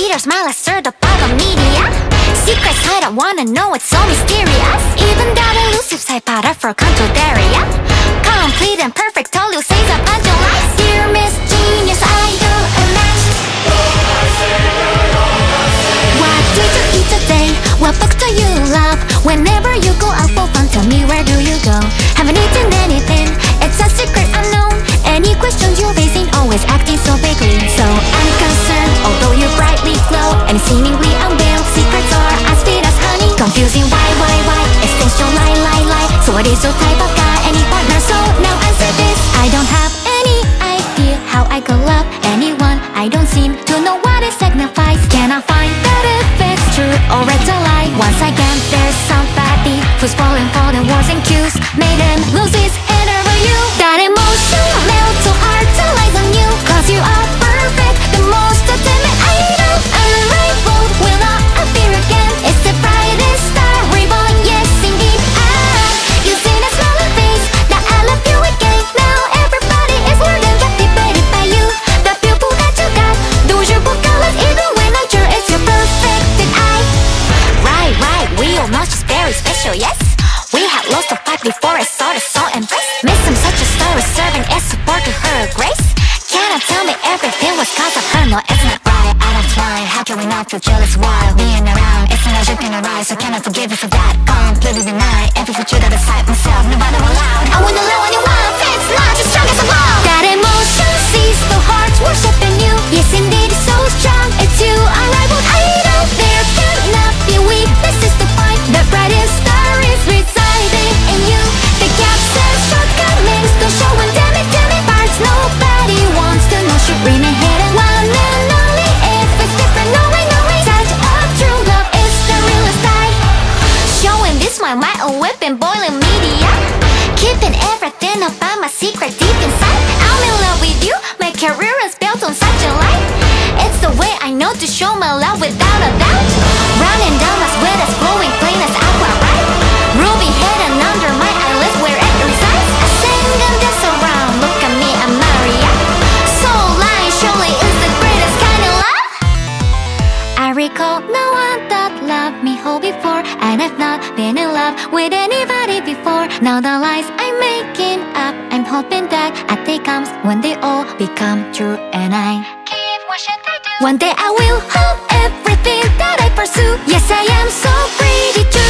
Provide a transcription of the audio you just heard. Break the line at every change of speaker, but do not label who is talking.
see their smile, I stirred up by the media. Secret side, I wanna know, it's so mysterious. Even that elusive side, but I forgot to dare ya. Complete and perfect, all you say is a bunch of lies. Dear Miss Genius, idol unmatched. What did you eat today? What book do you love? Whenever you go out for fun, tell me where do you go? Haven't eaten anything, it's a secret unknown. Any questions you're facing, always acting so bigly. So unconcerned, although you brightly glow and seemingly unveiled secrets are as sweet as honey. Confusing why, it's things you lie. So what is your type of guy? Any partner? So now answer this. I don't have any idea how I could love anyone. I don't seem to know what it signifies. Can I find that if it's true or it's a lie? Once again, there's somebody who's falling for the words and cues, made him lose his head over you. That emotion melts so hard to lies on you, cause you are perfect, the most ultimate idol. Unrivaled will not appear again. It's the brightest star reborn, yes indeed. You see that smiling face, that I love you again. Now everybody is learning, captivated by you. The pupil that you got, those your book colors, even when I'm sure it's your perfected eye. Right, we all know she's very special, yes. We had lost the fight before I saw the soul embrace. Miss him such a star, serving as support to her grace. Cannot tell me everything was cause of her, no it's not right. Out of line, how can we not feel jealous while being around? It's not you can arise, so cannot forgive you for that. Completely deny every future that I cite myself, nobody allowed. I wanna learn when you want, it's not just strong as a wall. That emotion sees the hearts worshiping you. Yes indeed, it's so strong, it's you, unrivaled idol. There cannot be weaknesses to find. The brightest star is residing in you. The gaps and shortcomings don't show and damn it parts. Nobody wants to know, should remain hidden. One and only if it's different, knowing such a true love is the realest side. Showing this my own weapon, boiling media, keeping everything about my secret deep inside. I'm in love with you, my career is built on such a life. It's the way I know to show my love without a doubt. Running down my sweat as glowing plain as aqua, right? Ruby hidden under my eyelids where it resides. I sing and dance around, look at me, I'm Maria. Soul line surely is the greatest kind of love. I recall no one that loved me whole before, and I've not been in love with anybody before. Now the lies I'm making up, I'm hoping that a day comes when they all become true, and I keep wishing they do. One day I will have everything that I pursue. Yes, I am so pretty too.